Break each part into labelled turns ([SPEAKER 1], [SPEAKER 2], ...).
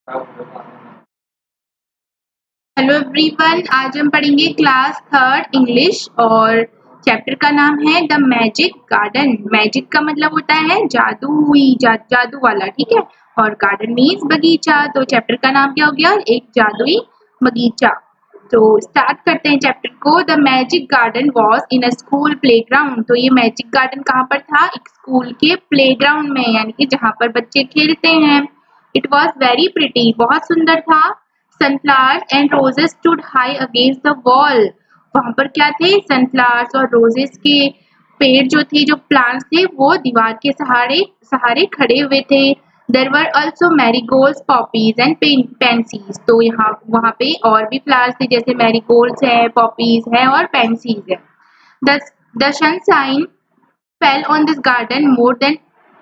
[SPEAKER 1] Hello everyone, आज हम पढ़ेंगे क्लास थर्ड इंग्लिश और चैप्टर का नाम है द मैजिक गार्डन। मैजिक का मतलब होता है जादू वाला, ठीक है। और गार्डन मीन्स बगीचा। तो चैप्टर का नाम क्या हो गया? एक जादुई बगीचा। तो स्टार्ट करते हैं चैप्टर को। The magic garden was in a school playground. तो ये मैजिक गार्डन कहाँ पर था? एक स्कूल के प्लेग्राउंड में, यानी कि जहाँ पर बच्चे खेलते हैं। इट वॉज वेरी प्रिटी, बहुत सुंदर था। Sunflowers and roses stood high against the wall. वहां पर क्या थे? सनफ्लावर्स और रोजेस के पेड़ जो थे, जो प्लांट्स थे, वो दीवार के सहारे सहारे खड़े हुए थे। There were also marigolds, poppies and pansies. तो यहाँ वहां पे और भी फ्लावर्स थे, जैसे मैरीगोल्ड्स है, पॉपीज है और पेंसीज है। The sunshine fell on this garden more than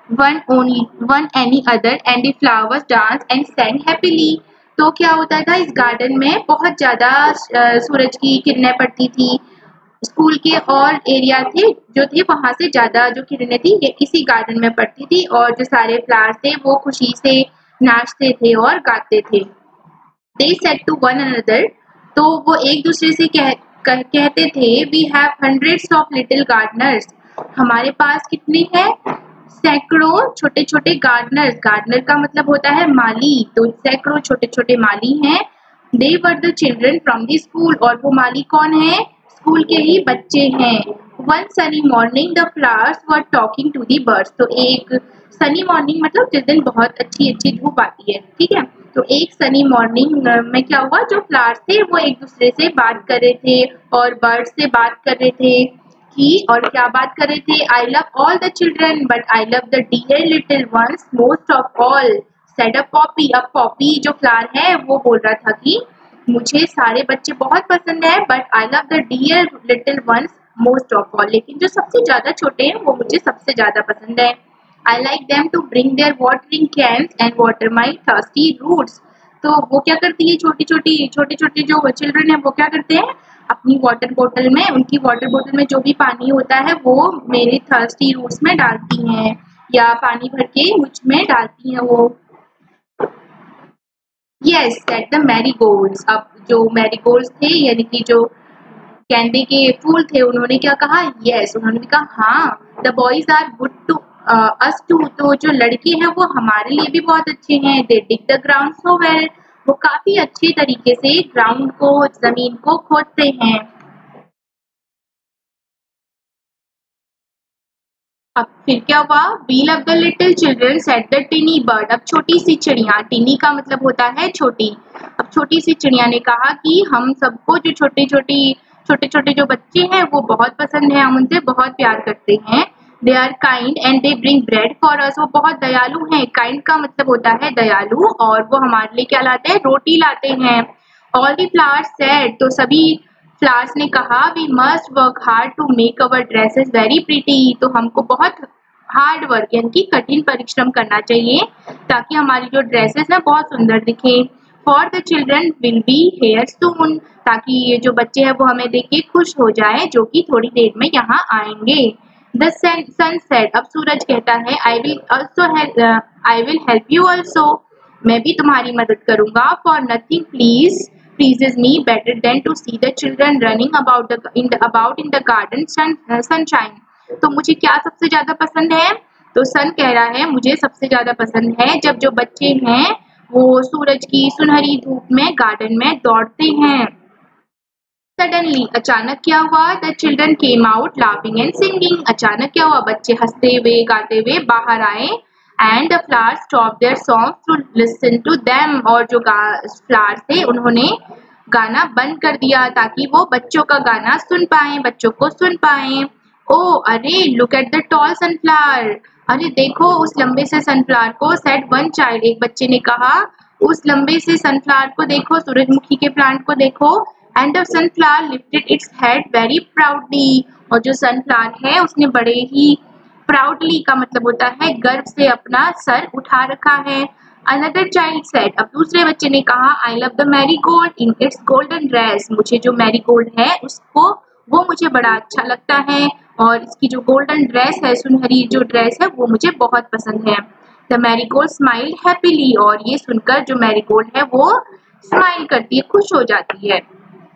[SPEAKER 1] one any other, and the flowers danced and sang happily. तो क्या होता था इस गार्डन में? बहुत ज्यादा सूरज की किरणें पड़ती थी। स्कूल के और एरिया थे जो थे, वहां से ज्यादा जो किरणें थी ये इसी गार्डन में पड़ती थी, और जो सारे फ्लावर्स थे वो खुशी से नाचते थे और गाते थे। They said to one another, तो वो एक दूसरे से कहते थे, we have hundreds of little gardeners. हमारे पास कितने हैं? सैकड़ों छोटे छोटे गार्डनर्स। गार्डनर का मतलब होता है माली। तो सैकड़ों छोटे छोटे माली हैं। They were the children from the school. और वो माली कौन है? स्कूल के ही बच्चे हैं। One sunny morning the flowers were talking to the birds. तो एक सनी मॉर्निंग मतलब जिस दिन बहुत अच्छी अच्छी धूप आती है, ठीक है। तो एक सनी मॉर्निंग में क्या हुआ? जो फ्लावर्स थे वो एक दूसरे से बात कर रहे थे और बर्ड्स से बात कर रहे थे कि, और क्या बात कर रहे थे? I love all the children but I love the dear little ones most of all, said a poppy. अब पॉपी जो फ्लावर है वो बोल रहा था कि मुझे सारे बच्चे बहुत पसंद है, but I love the dear little ones most of all, लेकिन जो सबसे ज्यादा छोटे हैं वो मुझे सबसे ज्यादा पसंद है। I like them to bring their watering cans and water my thirsty roots. तो वो क्या करती है? छोटे छोटे जो चिल्ड्रन है वो क्या करते हैं? अपनी वाटर बोतल में, उनकी वाटर बोतल में जो भी पानी होता है वो मेरे थर्स्टी रूट्स में डालती हैं, या पानी भर के मुझ में डालती हैं वो। Yes, said the marigolds. अब जो मैरीगोल्ड्स थे, यानी कि जो गेंदे के फूल थे, उन्होंने क्या कहा? यस, उन्होंने भी कहा हाँ। The boys are good to us too. तो जो लड़के हैं वो हमारे लिए भी बहुत अच्छे हैं। They dig the ground so well. वो काफी अच्छे तरीके से ग्राउंड को, जमीन को खोदते हैं। अब फिर क्या हुआ? We love the little children said the tiny bird. अब छोटी सी चिड़िया, टिनी का मतलब होता है छोटी। अब छोटी सी चिड़िया ने कहा कि हम सबको जो छोटे छोटे जो बच्चे हैं वो बहुत पसंद है, हम उनसे बहुत प्यार करते हैं। They are kind and they bring bread for us. वो बहुत दयालु हैं। काइंड का मतलब होता है दयालु, और वो हमारे लिए क्या लाते हैं? रोटी लाते हैं। All the flowers said. तो सभी फ्लावर्स ने कहा, we must work hard to make our dresses very pretty. तो हमको बहुत हार्ड वर्क, यानी कि कठिन परिश्रम करना चाहिए ताकि हमारी जो ड्रेसेस है बहुत सुंदर दिखे। For the children will be here soon. ताकि ये जो बच्चे हैं वो हमें देख के खुश हो जाए, जो कि थोड़ी देर में यहाँ आएंगे। The sun said. अब सूरज कहता है, I will help you also. मैं भी तुम्हारी मदद करूंगा। For nothing pleases me better than to see the children running about in the garden sunshine. तो मुझे क्या सबसे ज्यादा पसंद है? तो सन कह रहा है, मुझे सबसे ज्यादा पसंद है जब जो बच्चे हैं वो सूरज की सुनहरी धूप में गार्डन में दौड़ते हैं। सडनली, अचानक क्या हुआ? The children came out laughing and singing. अचानक क्या हुआ? बच्चे हंसते हुए गाते हुए बाहर आए। And the flowers stop their song to listen to them. और जो फ्लावर्स थे उन्होंने गाना बंद कर दिया ताकि वो बच्चों का गाना सुन पाए, बच्चों को सुन पाए। ओ अरे, look at the tall sunflower. अरे देखो उस लंबे से सनफ्लावर को। सेड वन चाइल्ड, एक बच्चे ने कहा, उस लंबे से सनफ्लावर को देखो, सूरजमुखी के प्लांट को देखो। And the sunflower lifted its head very proudly. और जो सनफ्लावर है उसने बड़े ही प्राउडली का मतलब होता है गर्व से अपना सर उठा रखा है। Another child said. अब दूसरे बच्चे ने कहा, I love the marigold in its golden dress. मुझे जो मैरीगोल्ड है उसको, वो मुझे बड़ा अच्छा लगता है, और इसकी जो गोल्डन ड्रेस है, सुनहरी जो ड्रेस है, वो मुझे बहुत पसंद है। द मैरीगोल्ड स्माइल्ड हैप्पीली, और ये सुनकर जो मैरीगोल्ड है वो स्माइल करती है, खुश हो जाती है।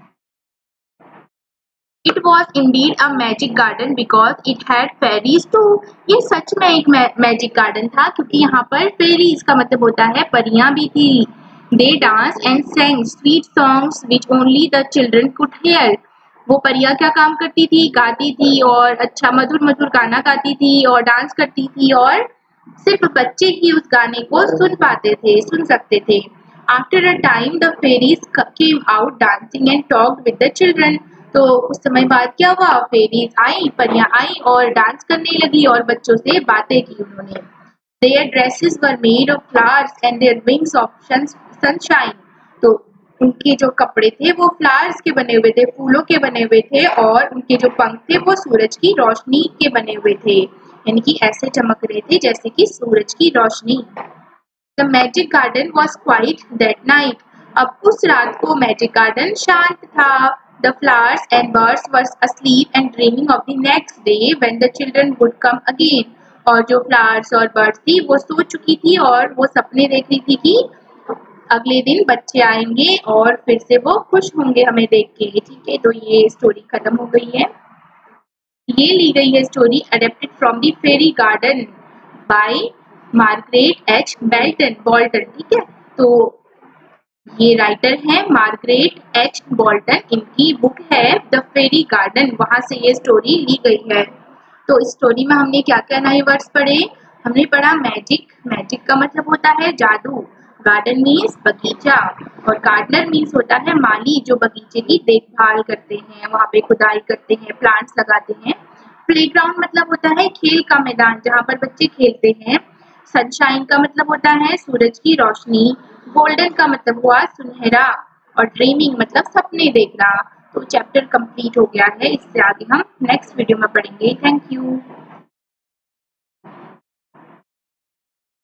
[SPEAKER 1] It was indeed a magic garden because it had fairies too. ये सच में एक मैजिक गार्डन था क्योंकि यहाँ पर फेरीज का मतलब होता है परियां भी थी। They danced and sang sweet songs which only the children could hear. वो परियां क्या काम करती थी, गाती थी और अच्छा मधुर मधुर गाना गाती थी और डांस करती थी और सिर्फ बच्चे ही उस गाने को सुन पाते थे, सुन सकते थे। After a time the fairies came out dancing and talked with the children. तो उस समय बाद क्या हुआ, फेरीज आई, परियां आई और डांस करने लगी और बच्चों से बातें की उन्होंने। Their dresses were made of flowers and their wings of sunshine. तो उनके जो कपड़े थे वो फ्लावर्स के बने हुए थे, फूलों के बने हुए थे और उनके जो पंख थे वो सूरज की रोशनी के बने हुए थे, यानी कि ऐसे चमक रहे थे जैसे कि सूरज की रोशनी। The magic garden was quiet that night. अब उस रात को मैजिक गार्डन शांत था। The flowers and birds were asleep and dreaming of the next day when the children would come again. और जो फ्लावर्स और बर्ड्स थी वो सो चुकी थी और वो सपने देख रही थी कि अगले दिन बच्चे आएंगे और फिर से वो खुश होंगे हमें देख के। ठीक है, तो ये स्टोरी खत्म हो गई है। ये ली गई है story adapted from the fairy garden by Margaret H Bolton. ठीक है, तो ये राइटर है मार्गरेट एच बॉल्टन, इनकी बुक है द फेरी गार्डन, वहां से ये स्टोरी ली गई है। तो इस स्टोरी में हमने क्या क्या नए वर्ड्स पढ़े, हमने पढ़ा मैजिक, मैजिक का मतलब होता है जादू, गार्डन मीन्स बगीचा और गार्डनर मीन्स होता है माली जो बगीचे की देखभाल करते हैं, वहाँ पे खुदाई करते हैं, प्लांट्स लगाते हैं। प्लेग्राउंड मतलब होता है खेल का मैदान जहाँ पर बच्चे खेलते हैं। सनशाइन का मतलब होता है सूरज की रोशनी। गोल्डन का मतलब हुआ सुनहरा और ड्रीमिंग मतलब सपने देखना। तो चैप्टर कंप्लीट हो गया है, इससे आगे हम नेक्स्ट वीडियो में पढ़ेंगे। Thank you.